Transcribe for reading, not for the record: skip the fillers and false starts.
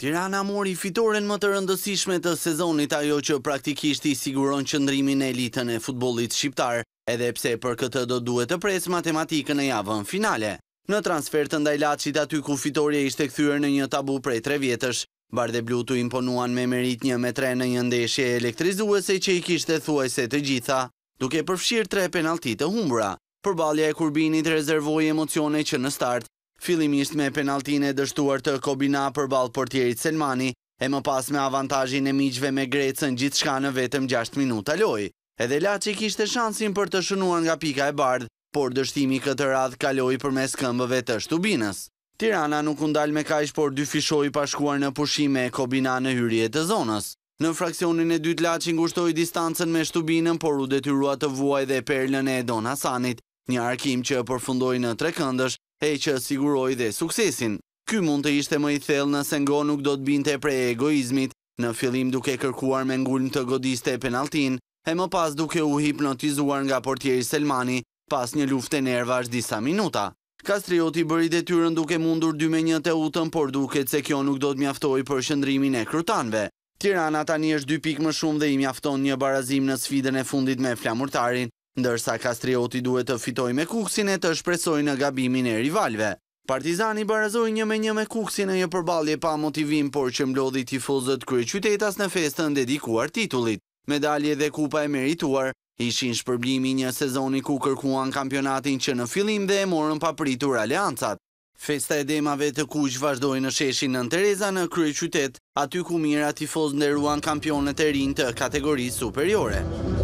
Tirana mori fitoren më të rëndësishme të sezonit, ajo që praktikisht I siguron qëndrimin e elitën e futbollit shqiptar, edhe pse për këtë do duhet të pres matematikën e javën finale. Në transfer të ndaj Laçit, aty ku fitoria ishte kthyer në një tabu prej 3 vjetësh, Bardeblutu imponuan me merit 1-3 në një ndeshje elektrizuese që I kishte thuajse të gjitha, duke përfshirë 3 penallti të humbura. Përballja e Kurbinit rezervoi emocione që në start, fillimisht me penalltinë e dështuar të Kobina përballë portierit Selmani, e më pas me avantazhin e miqve me Grecën gjithçka në vetëm 6 minuta lojë. Edhe Laçi kishte shansin për të shënuar nga pika e bardhë, por dështimi këtë radhë kaloi përmes këmbëve të Shtubinës. Tirana nuk u ndal me kaq, por dyfishoi pa shkuar në pushim me Kobina në hyrje të zonës. Në fraksionin e dytë Laçi ngushtoi distancën me Shtubinën, por u detyrua të vuajë dhe perlën e Edon Hasanit, një arkim që përfundoi në 3 këndësh, e që siguroi dhe suksesin. Ky mund të ishte më I thellë nëse Ngo nuk do të binte prej egoizmit, në fillim duke kërkuar me ngulm të godiste penalltin, e më pas duke u hipnotizuar nga portieri Selmani pas një lufte nervash disa minuta. Kastrioti bëri detyrën duke mundur 2-1 Teutën, por duket se kjo nuk do të mjaftojë për shëndrimin e krytanëve. Tirana tani është 2 pikë më shumë dhe I mjafton një barazim në sfidën e fundit me Flamurtarin, ndërsa Kastrioti duhet të fitojë me Kuksin e të shpresojë në gabimin e rivalve. Partizani barazoi 1-1 me Kuksin në një përballje pa motivim, por që mblodhi tifozët kryeqytetas në festën dedikuar titullit. Medalje dhe kupa e merituar ishin shpërblimi një sezoni ku kërkuan kampionatin që në fillim dhe e morën papritur aleancat. Festa e demave të kuq vazhdoi në sheshin Nën Tereza në kryeqytet, aty ku mira tifozë nderuan kampionët e rinj të kategorisë superiore.